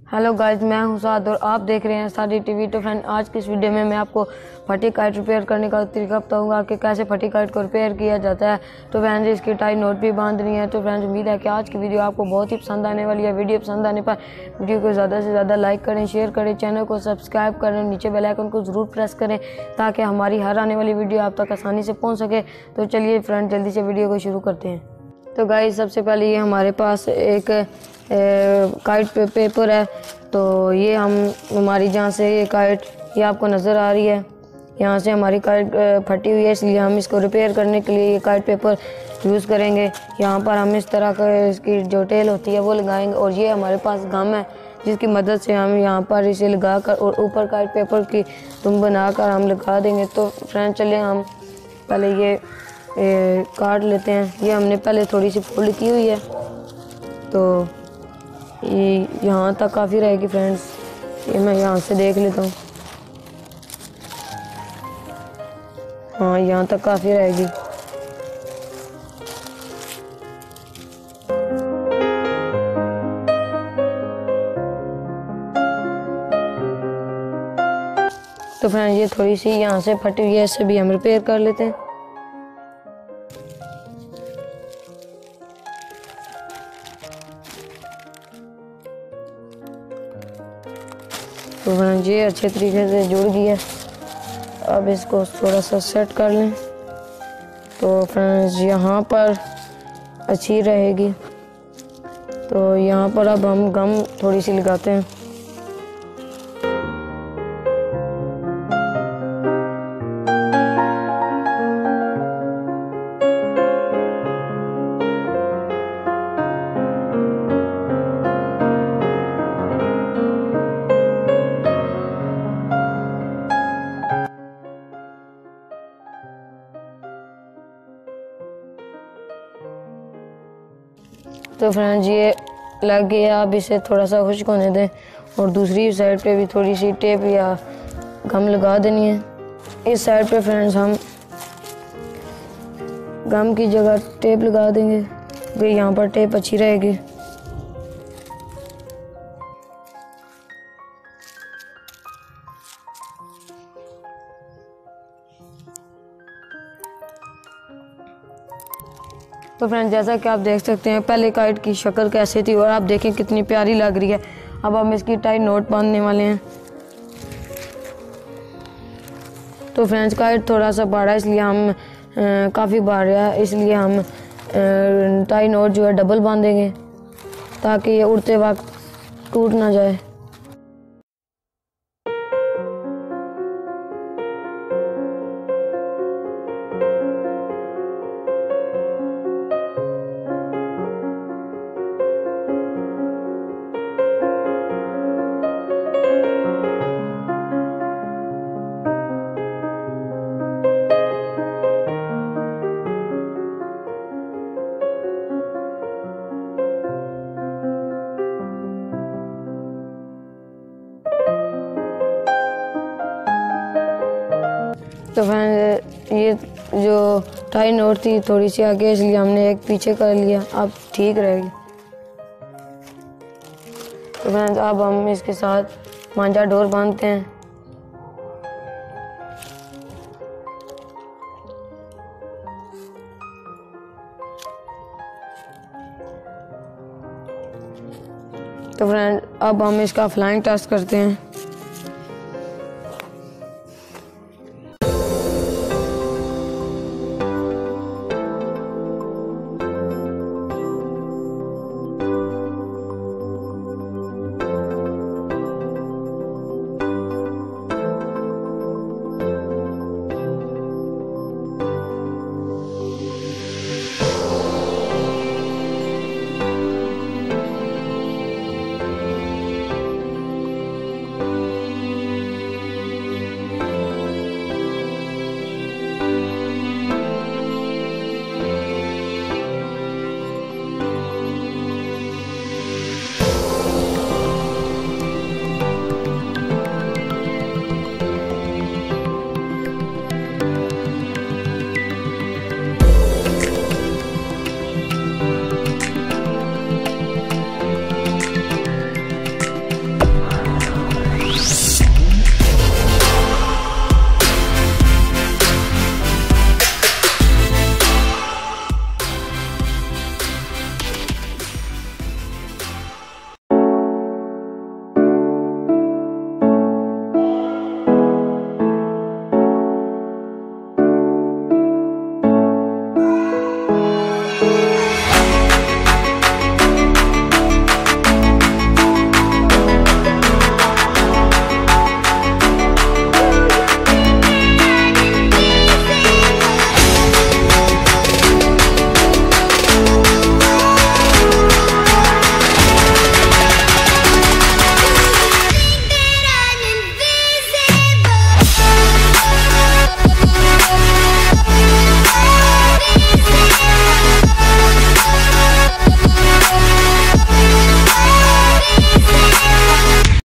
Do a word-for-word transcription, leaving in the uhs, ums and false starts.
Hello guys, मैं हूं साद और आप देख रहे हैं सादी टीवी। तो फ्रेंड, आज की इस वीडियो में मैं आपको फटी काइट रिपेयर करने का तरीका बताऊंगा कि कैसे फटी काइट को रिपेयर किया जाता है। तो फ्रेंड्स, इसकी टाई नोट भी बांधनी है। तो फ्रेंड्स, उम्मीद है कि आज की वीडियो आपको बहुत ही पसंद आने वाली है। वीडियो पसंद आने पर वीडियो को ज़्यादा से ज़्यादा लाइक करें, शेयर करें, चैनल को सब्सक्राइब करें, नीचे बेल आइकन को ज़रूर प्रेस करें ताकि हमारी हर आने वाली वीडियो आप तक आसानी से पहुँच सके। तो चलिए फ्रेंड, जल्दी से वीडियो को शुरू करते हैं। तो गाइस, सबसे पहले ये हमारे पास एक काइट पे पेपर है। तो ये हम हमारी जहाँ से ये काइट ये आपको नज़र आ रही है, यहाँ से हमारी काइट फटी हुई है, इसलिए हम इसको रिपेयर करने के लिए ये काइट पेपर यूज़ करेंगे। यहाँ पर हम इस तरह का इसकी जो टेल होती है वो लगाएंगे और ये हमारे पास गम है जिसकी मदद से हम यहाँ पर इसे लगा कर और ऊपर काइट पेपर की तुम बनाकर हम लगा देंगे। तो फ्रेंड, चलिए हम पहले ये ए, काट लेते हैं। ये हमने पहले थोड़ी सी फोल्ड की हुई है, तो ये यहाँ तक काफ़ी रहेगी फ्रेंड्स। ये मैं यहाँ से देख लेता हूँ, हाँ यहाँ तक काफ़ी रहेगी। तो फ्रेंड्स, ये थोड़ी सी यहाँ से फटी हुई है, इससे भी हम रिपेयर कर लेते हैं। तो फ्रेंड्स, ये अच्छे तरीके से जुड़ गई है। अब इसको थोड़ा सा सेट कर लें तो फ्रेंड्स यहाँ पर अच्छी रहेगी। तो यहाँ पर अब हम गम थोड़ी सी लगाते हैं। तो फ्रेंड्स, ये लग गया। अब इसे थोड़ा सा खुश्क होने दें और दूसरी साइड पे भी थोड़ी सी टेप या गम लगा देनी है। इस साइड पे फ्रेंड्स हम गम की जगह टेप लगा देंगे, क्योंकि यहाँ पर टेप अच्छी रहेगी। तो फ्रेंड्स, जैसा कि आप देख सकते हैं पहले काइट की शक्ल कैसे थी और आप देखें कितनी प्यारी लग रही है। अब हम इसकी टाई नोट बांधने वाले हैं। तो फ्रेंड्स, काइट थोड़ा सा बड़ा है, इसलिए हम काफ़ी भारी है, इसलिए हम आ, टाई नोट जो है डबल बांधेंगे ताकि ये उड़ते वक्त टूट ना जाए। तो फ्रेंड्स, ये जो टाई नोट थी थोड़ी सी आगे, इसलिए हमने एक पीछे कर लिया, अब ठीक रहेगी। तो फ्रेंड्स, अब हम इसके साथ मांझा डोर बांधते हैं। तो फ्रेंड्स, अब हम इसका फ्लाइंग टेस्ट करते हैं।